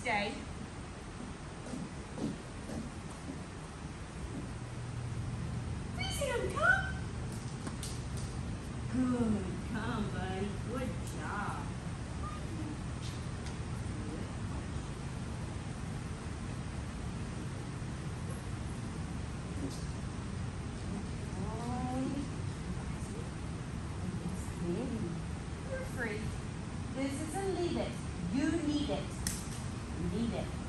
stay. Freeze him, come. Good. Come, buddy. Good job. You're free. This isn't leave it. You need it. You need it.